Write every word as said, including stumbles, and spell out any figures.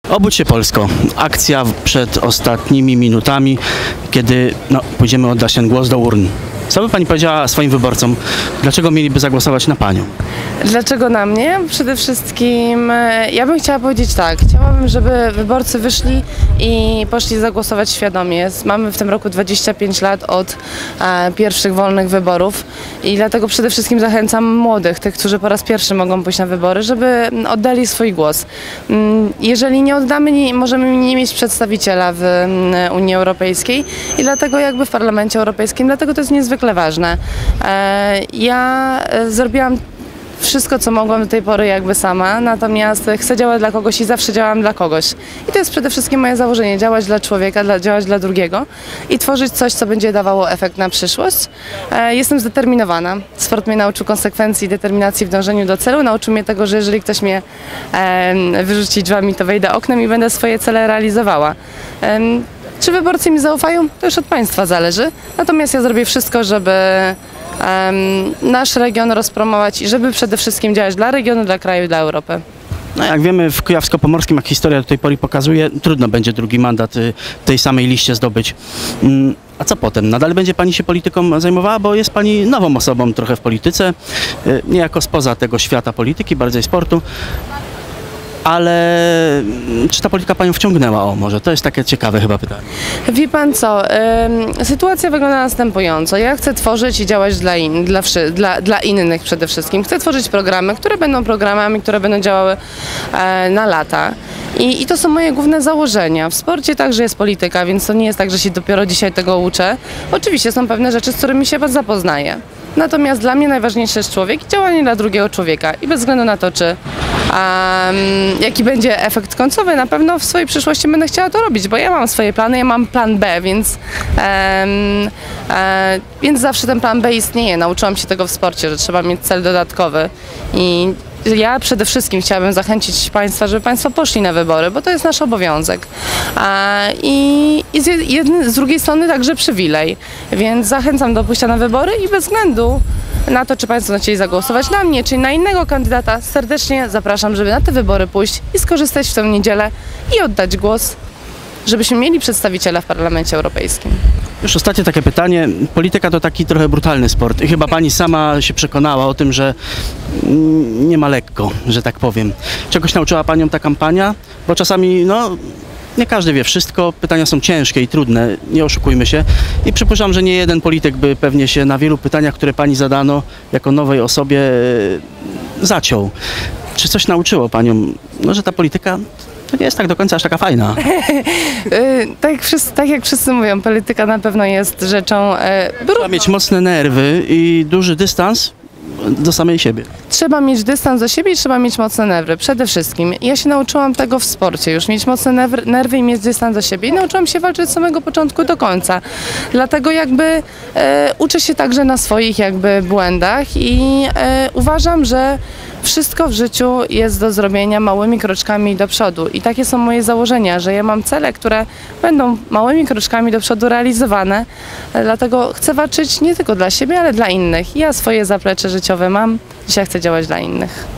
Obudź się Polsko. Akcja przed ostatnimi minutami, kiedy no, pójdziemy oddać ten głos do urn. Co by pani powiedziała swoim wyborcom? Dlaczego mieliby zagłosować na panią? Dlaczego na mnie? Przede wszystkim ja bym chciała powiedzieć tak. Chciałabym, żeby wyborcy wyszli i poszli zagłosować świadomie. Mamy w tym roku dwadzieścia pięć lat od e, pierwszych wolnych wyborów i dlatego przede wszystkim zachęcam młodych, tych, którzy po raz pierwszy mogą pójść na wybory, żeby oddali swój głos. Jeżeli nie oddamy, nie, możemy nie mieć przedstawiciela w Unii Europejskiej i dlatego jakby w Parlamencie Europejskim, dlatego to jest niezwykle ważne. E, ja zrobiłam wszystko, co mogłam do tej pory jakby sama, natomiast chcę działać dla kogoś i zawsze działam dla kogoś. I to jest przede wszystkim moje założenie, działać dla człowieka, dla, działać dla drugiego i tworzyć coś, co będzie dawało efekt na przyszłość. E, jestem zdeterminowana. Sport mnie nauczył konsekwencji i determinacji w dążeniu do celu. Nauczył mnie tego, że jeżeli ktoś mnie e, wyrzuci drzwiami, to wejdę oknem i będę swoje cele realizowała. E, czy wyborcy mi zaufają? To już od państwa zależy. Natomiast ja zrobię wszystko, żeby Um, nasz region rozpromować i żeby przede wszystkim działać dla regionu, dla kraju i dla Europy. No jak wiemy, w Kujawsko-Pomorskim, jak historia do tej pory pokazuje, trudno będzie drugi mandat y, tej samej liście zdobyć. Mm, a co potem? Nadal będzie pani się polityką zajmowała, bo jest pani nową osobą trochę w polityce, y, niejako spoza tego świata polityki, bardziej sportu. Ale czy ta polityka panią wciągnęła? O, może to jest takie ciekawe chyba pytanie. Wie pan co, y, sytuacja wygląda następująco. Ja chcę tworzyć i działać dla, in, dla, dla, dla innych przede wszystkim. Chcę tworzyć programy, które będą programami, które będą działały e, na lata. I, I to są moje główne założenia. W sporcie także jest polityka, więc to nie jest tak, że się dopiero dzisiaj tego uczę. Oczywiście są pewne rzeczy, z którymi się pan zapoznaje. Natomiast dla mnie najważniejszy jest człowiek i działanie dla drugiego człowieka. I bez względu na to, czy um, jaki będzie efekt końcowy, na pewno w swojej przyszłości będę chciała to robić, bo ja mam swoje plany, ja mam plan B, więc, um, e, więc zawsze ten plan B istnieje. Nauczyłam się tego w sporcie, że trzeba mieć cel dodatkowy. I ja przede wszystkim chciałabym zachęcić państwa, żeby państwo poszli na wybory, bo to jest nasz obowiązek. A, I i z, jednej, z drugiej strony także przywilej. Więc zachęcam do pójścia na wybory i bez względu na to, czy państwo chcieli zagłosować na mnie, czy na innego kandydata, serdecznie zapraszam, żeby na te wybory pójść i skorzystać w tę niedzielę i oddać głos, żebyśmy mieli przedstawiciela w Parlamencie Europejskim. Już ostatnie takie pytanie. Polityka to taki trochę brutalny sport i chyba pani sama się przekonała o tym, że nie ma lekko, że tak powiem. Czegoś nauczyła panią ta kampania? Bo czasami, no, nie każdy wie wszystko, pytania są ciężkie i trudne, nie oszukujmy się. I przypuszczam, że nie jeden polityk by pewnie się na wielu pytaniach, które pani zadano jako nowej osobie, zaciął. Czy coś nauczyło panią, no, że ta polityka to nie jest tak do końca aż taka fajna? tak, jak wszyscy, tak jak wszyscy mówią, polityka na pewno jest rzeczą e, brudną. Trzeba mieć mocne nerwy i duży dystans do samej siebie. Trzeba mieć dystans do siebie i trzeba mieć mocne nerwy, przede wszystkim. Ja się nauczyłam tego w sporcie, już mieć mocne nerwy, nerwy i mieć dystans do siebie i nauczyłam się walczyć od samego początku do końca. Dlatego jakby e, uczę się także na swoich jakby błędach i e, uważam, że wszystko w życiu jest do zrobienia małymi kroczkami do przodu i takie są moje założenia, że ja mam cele, które będą małymi kroczkami do przodu realizowane, dlatego chcę walczyć nie tylko dla siebie, ale dla innych. Ja swoje zaplecze życiowe mam, dzisiaj chcę działać dla innych.